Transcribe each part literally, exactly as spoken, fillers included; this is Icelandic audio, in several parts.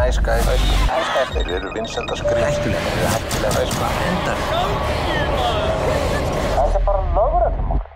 Æska, æska, þeir eru vinsælda skrifstur. Þeir eru hættilega æska. Endar. Það er bara lögreglum okkur.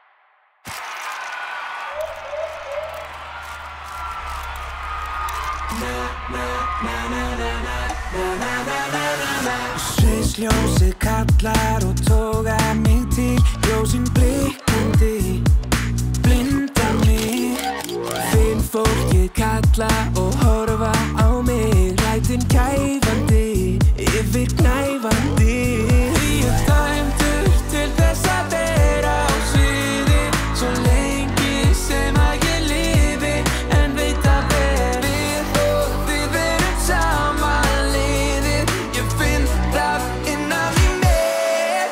Sviðsljósið kallar og togar mig til. Ljósin blikkandi blinda mig. Finn fólkið kalla og horfa á mig. Lætin kæfandi yfir knæfandi. Ég er dæmdur til þess að vera á sviði. Svo lengi sem að ég lifi. En veit að verið og við erum saman liðið. Ég finn það innan í mér.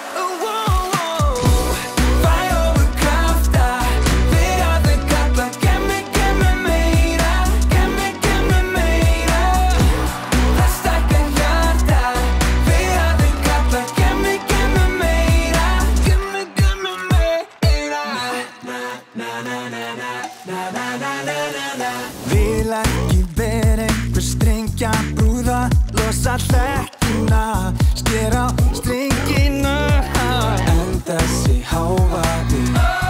Fæ ofur krafta þegar þau kalla. Gef mig, gef mig meira. Gef mig, gef mig meira. Það stækkar hjarta þegar þau kalla. Gef mig, gef mig meira. Gef mig, gef mig meira. Na, na, na, na, na, na, na, na, na, na, na. Vil ekki vera einhver strengja brúða. Losa hlekkina, skera á strengina. En þessi hávaði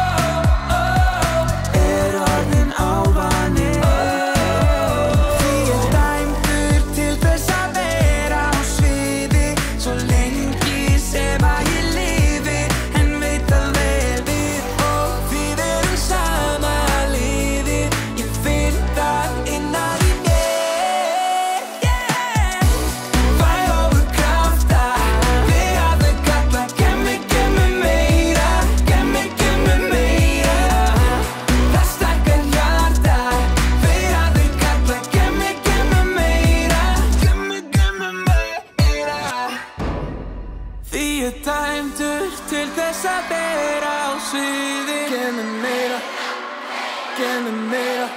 er orðinn ávani. Því ég er dæmdur til þess að vera á sviði. Svo lengi sem að ég lifi. En veit að vel við og við erum sama liði. Ég finn það innan í mér. Fæ ofur krafta þegar þau kalla. Gef mig, gef mig meira. Gef mig, gef mig meira. Það stækkar hjarta þegar þau kalla. Gef mig, gef mig meira. Gef mig, gef mig meira. Því ég er dæmdur til þess að vera á sviði. Gef mig meira. Gef mig meira.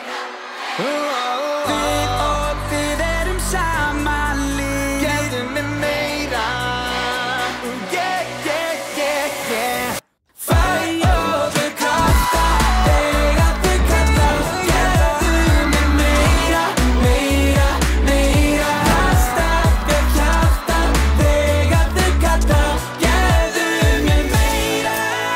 Við og við erum saman liðið. Gefðu mér meira. Yeah, yeah, yeah, yeah. Fæ ofur krafta þegar þau kalla. Gefðu mér meira, meira, meira. Það stækkar hjarta þegar þau kalla. Gefðu mér meira.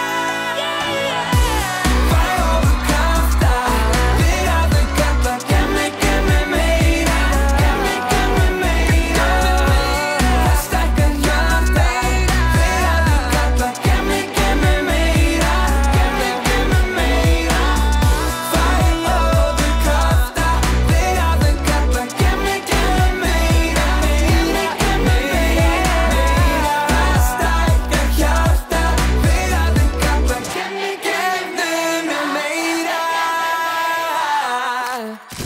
Fæ ofur krafta þegar þau kalla. Gef mig, gef mig meira. Gef mig, gef mig meira. Það stækkar hjarta þegar þau kalla. Gef mig, gef mig meira. Gef mig, gef mig meira. Fæ ofur krafta þegar þau kalla. Gef mig, gef mig meira. Meira, gef mig meira. Það stækkar hjarta þegar þau kalla. Gef mig, gef mig meira.